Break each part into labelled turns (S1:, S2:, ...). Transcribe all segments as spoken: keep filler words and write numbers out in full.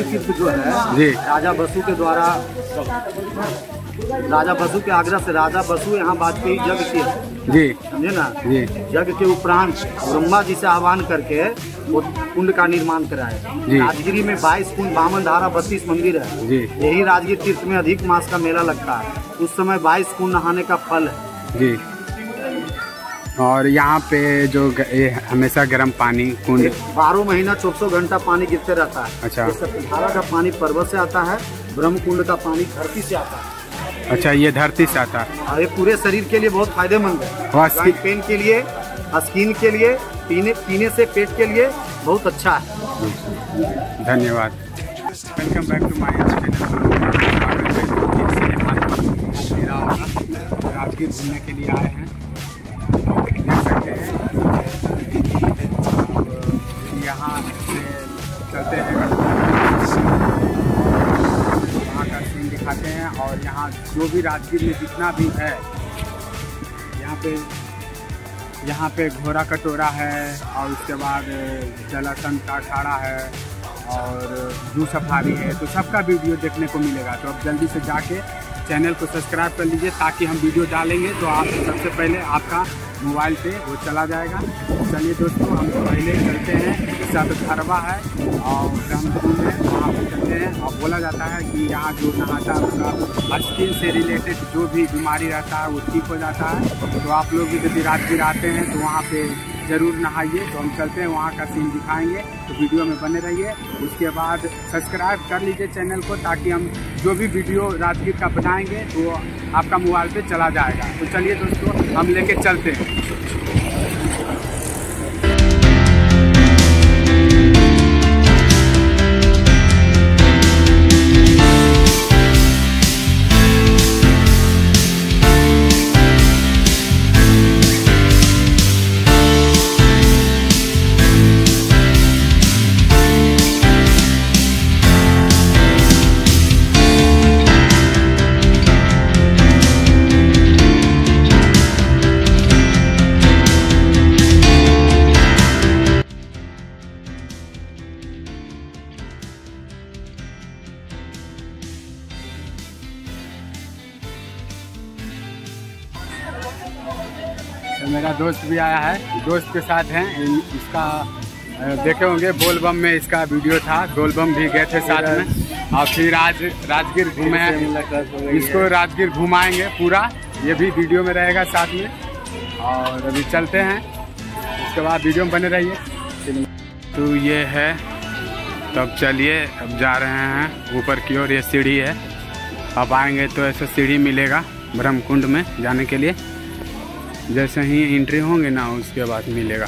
S1: तीर्थ जो है
S2: जी
S1: राजा बसु के द्वारा, राजा बसु के आग्रह से राजा बसु यहाँ वाजपेयी यज्ञ किए,
S2: जी
S1: समझे ना
S2: जी।
S1: यज्ञ के उपरांत ब्रह्मा जी से आह्वान करके वो कुंड का निर्माण कराए।
S2: जी।
S1: राजगिरी में बाईस कुंड, बावन धारा, बत्तीस मंदिर है।
S2: जी।
S1: यही राजगीर तीर्थ में अधिक मास का मेला लगता है। उस समय बाईस कुंड नहाने का फल है।
S2: जी। और यहाँ पे जो ग, ये हमेशा गर्म पानी कुंड
S1: बारह महीना चौबीसों घंटा पानी गिरते रहता है।
S2: अच्छा।
S1: सतधारा का पानी पर्वत से आता है, ब्रह्म कुंड का पानी धरती से आता है।
S2: अच्छा, ये धरती से आता है
S1: और ये पूरे शरीर के लिए बहुत फायदेमंद है।
S2: वास्तविक
S1: पेन के लिए, स्किन के लिए, पीने पीने से पेट के लिए बहुत अच्छा है।
S2: धन्यवाद। Welcome back to my channel. Rajgir घूमने के लिए आए हैं, देख सकते हैं। यहाँ से चलते हैं, वहाँ का सीन दिखाते हैं। और यहाँ जो भी राजगीर में जितना भी है, यहाँ पे यहाँ पे घोड़ा कटोरा है, और उसके बाद जलासन का अखाड़ा है, और जू सफारी है। तो सबका वीडियो देखने को मिलेगा। तो अब जल्दी से जाके चैनल को सब्सक्राइब कर लीजिए, ताकि हम वीडियो डालेंगे तो आप सबसे पहले आपका मोबाइल पे वो चला जाएगा। चलिए दोस्तों, हम पहले चलते हैं। सतधारवा है और ब्रह्मकुंड है, वहाँ पर चलते हैं। और बोला जाता है कि यहाँ जो नहाता है उसका स्किन से रिलेटेड जो भी बीमारी रहता है वो ठीक हो जाता है। तो आप लोग भी यदि राजगीर आते हैं तो वहाँ पे ज़रूर नहाइए। तो हम चलते हैं, वहाँ का सीन दिखाएंगे। तो वीडियो में बने रहिए। उसके बाद सब्सक्राइब कर लीजिए चैनल को, ताकि हम जो भी वीडियो राजगीर का बनाएंगे तो आपका मोबाइल पे चला जाएगा। तो चलिए दोस्तों, हम लेके चलते हैं। तो मेरा दोस्त भी आया है, दोस्त के साथ हैं। इसका देखे होंगे बोलबम में इसका वीडियो था, बोलबम भी गए थे साथ में। और फिर आज राजगीर घूमे हैं, इसको राजगीर घुमाएंगे पूरा, ये भी वीडियो में रहेगा साथ में। और अभी चलते हैं, उसके बाद वीडियो में बने रहिए। तो ये है, तब चलिए अब जा रहे हैं ऊपर की ओर। ये सीढ़ी है, अब आएंगे तो ऐसा सीढ़ी मिलेगा ब्रह्मकुंड में जाने के लिए। जैसे ही एंट्री होंगे ना, उसके बाद मिलेगा।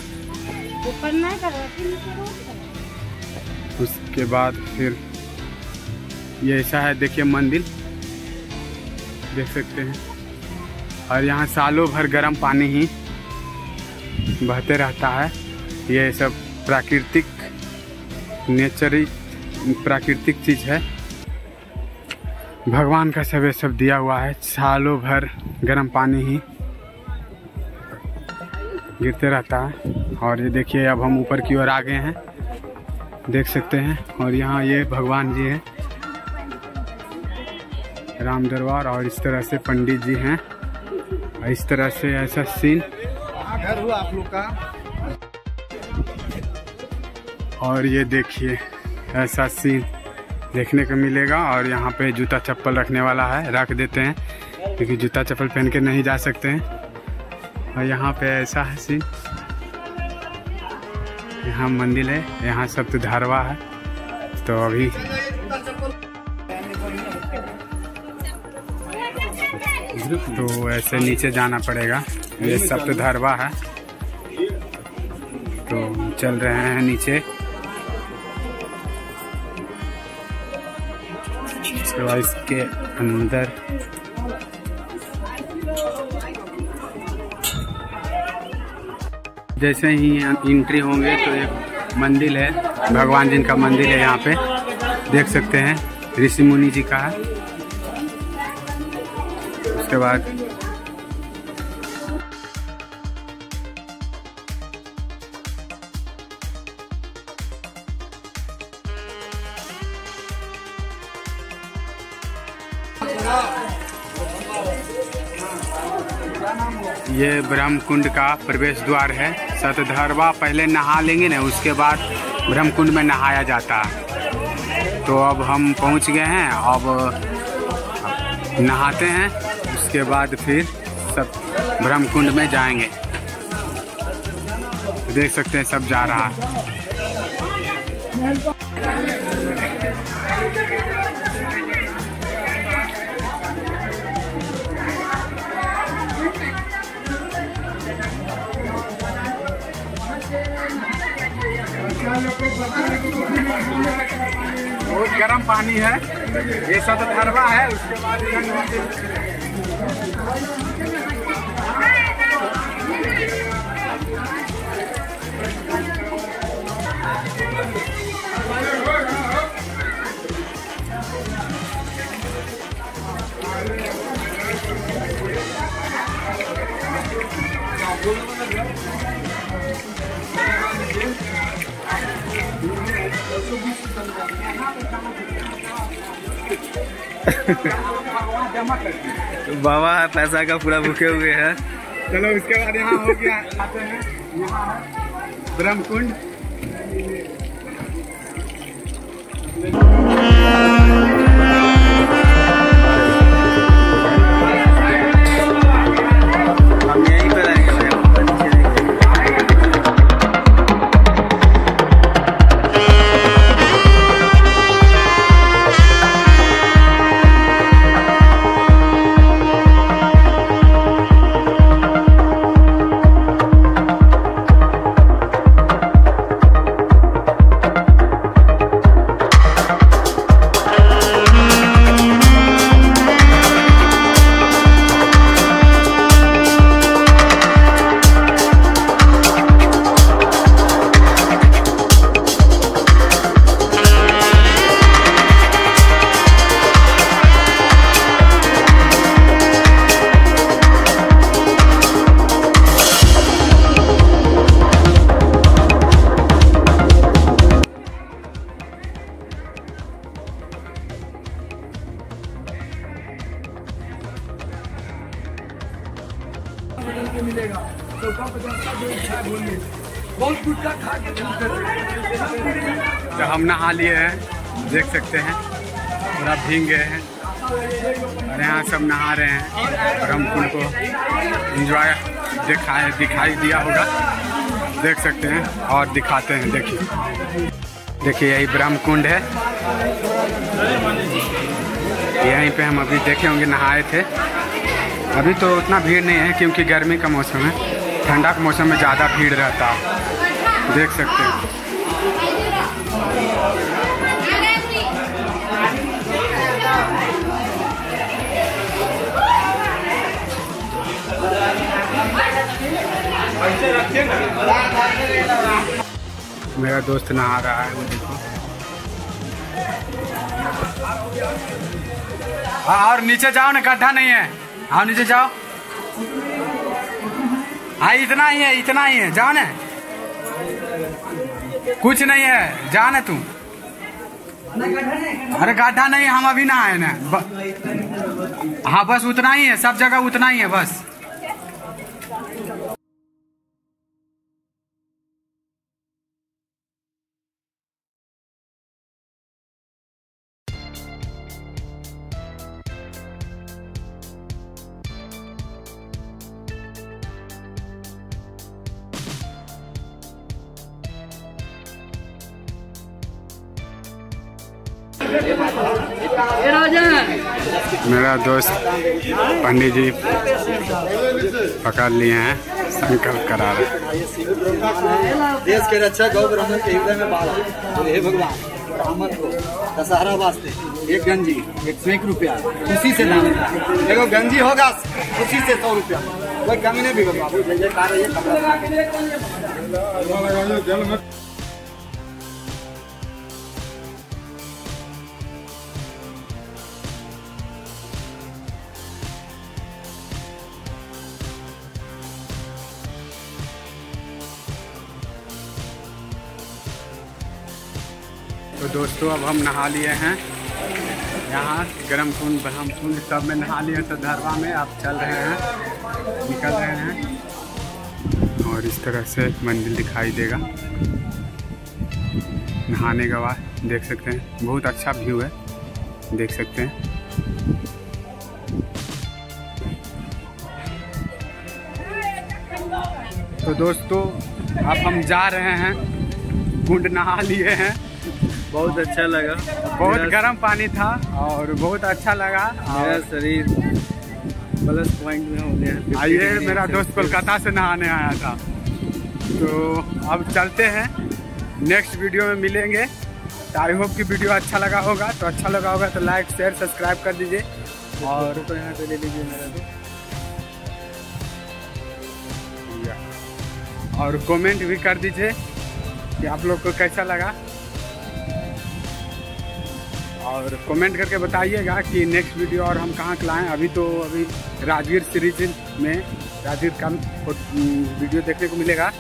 S2: उसके बाद फिर ये ऐसा है, देखिए मंदिर देख सकते हैं। और यहाँ सालों भर गर्म पानी ही बहते रहता है। ये सब प्राकृतिक नेचरी प्राकृतिक चीज़ है, भगवान का सब ये सब दिया हुआ है। सालों भर गर्म पानी ही गिरते रहता है। और ये देखिए, अब हम ऊपर की ओर आ गए हैं, देख सकते हैं। और यहाँ ये भगवान जी हैं, राम दरबार, और इस तरह से पंडित जी हैं। इस तरह से ऐसा सीन
S1: घर हुआ आप लोग का।
S2: और ये देखिए, ऐसा सीन देखने को मिलेगा। और यहाँ पे जूता चप्पल रखने वाला है, रख देते हैं, क्योंकि जूता चप्पल पहन के नहीं जा सकते हैं। और यहाँ पे ऐसा है सीन, यहाँ मंदिर है, यहाँ सतधारवा है। तो अभी तो ऐसे नीचे जाना पड़ेगा, ये सतधारवा है। तो चल रहे हैं नीचे। उसके बाद इसके अंदर जैसे ही एंट्री होंगे तो एक मंदिर है, भगवान जी का मंदिर है। यहाँ पे देख सकते हैं, ऋषि मुनि जी का है। उसके बाद ये ब्रह्म कुंड का प्रवेश द्वार है। शतधरवा पहले नहा लेंगे ना, उसके बाद ब्रह्म कुंड में नहाया जाता है। तो अब हम पहुंच गए हैं, अब नहाते हैं, उसके बाद फिर सब ब्रह्म कुंड में जाएंगे। देख सकते हैं सब जा रहा है। बहुत गर्म पानी है, ये शतधरवा है। उसके बाद
S1: बाबा पैसा का पूरा भूखे हुए हैं।
S2: चलो उसके बाद यहाँ हो गया, आते हैं यहाँ है ब्रह्म कुंड।
S1: हम यहीं पे रहेंगे भाई।
S2: तो हम नहा लिए हैं, देख सकते हैं पूरा भीग गए हैं और यहाँ सब नहा रहे हैं। ब्रह्म कुंड को एंजॉय दिखाए दिखाई दिया होगा, देख सकते हैं और दिखाते हैं। देखिए देखिए यही ब्रह्म कुंड है, यहीं पे हम अभी देखे होंगे नहाए थे। अभी तो उतना भीड़ नहीं है क्योंकि गर्मी का मौसम है, ठंडा के मौसम में ज़्यादा भीड़ रहता है, देख सकते हैं। मेरा दोस्त नहा रहा है, वो देखो। हाँ और नीचे जाओ ना, गड्ढा नहीं है। हाँ नीचे जाओ। हाँ इतना ही है, इतना ही है, जाओ ना, कुछ नहीं है, जा ना तुम। अरे गड्ढा नहीं, हम अभी ना आए ना। हाँ बस उतना ही है, सब जगह उतना ही है बस। मेरा दोस्त पंडित जी पकड़ लिए हैं, संकल्प करा रहे।
S1: देश के रक्षा गौ ब्राह्मण के हृदय में बाढ़। हे भगवान, ब्राह्मण को दशहरा वास्ते एक गंजी एक सौ एक रुपया खुशी से दान। देखो गंजी होगा खुशी से सौ रुपया, कोई कमी नहीं भी होगा। जय जयकार है।
S2: तो दोस्तों अब हम नहा लिए हैं यहाँ गर्म कुंड ब्रह्म कुंड सब में नहा लिए तो धरवा में आप चल रहे हैं, निकल रहे हैं। और इस तरह से मंदिर दिखाई देगा नहाने के बाद, देख सकते हैं बहुत अच्छा व्यू है, देख सकते हैं। तो दोस्तों अब हम जा रहे हैं, कुंड नहा लिए हैं,
S1: बहुत अच्छा लगा,
S2: बहुत गर्म पानी था और बहुत अच्छा लगा।
S1: मेरा शरीर प्लस पॉइंट में हो गया।
S2: आइए, मेरा दोस्त कोलकाता से नहाने आया था। तो अब चलते हैं, नेक्स्ट वीडियो में मिलेंगे। आई होप कि वीडियो अच्छा लगा होगा, तो अच्छा लगा होगा तो लाइक शेयर सब्सक्राइब कर दीजिए और
S1: तो यहाँ पे ले लीजिए मेरा तो।
S2: और कमेंट भी कर दीजिए कि आप लोग को कैसा लगा, और कमेंट करके बताइएगा कि नेक्स्ट वीडियो और हम कहाँ के लाएँ। अभी तो अभी राजगीर सीरीज में राजगीर का वीडियो देखने को मिलेगा,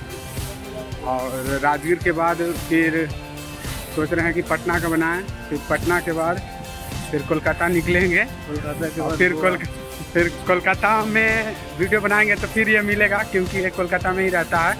S2: और राजगीर के बाद फिर सोच रहे हैं कि पटना का बनाएं, फिर पटना के बाद फिर कोलकाता निकलेंगे,
S1: कोलकाता के बाद
S2: फिर कोलकाता फिर कोलकाता में वीडियो बनाएंगे तो फिर ये मिलेगा, क्योंकि ये कोलकाता में ही रहता है।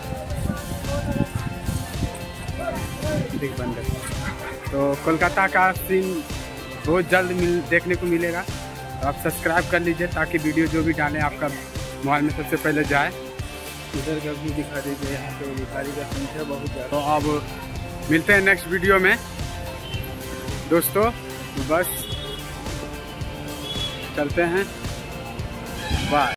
S2: देख बंद है। तो कोलकाता का सीन बहुत जल्द मिल देखने को मिलेगा, तो आप सब्सक्राइब कर लीजिए ताकि वीडियो जो भी डालें आपका मोबाइल में सबसे पहले जाए।
S1: इधर का भी दिखा दीजिए, यहाँ पे भिखारी का संख्या बहुत ज़्यादा।
S2: तो अब मिलते हैं नेक्स्ट वीडियो में दोस्तों, बस चलते हैं, बाय।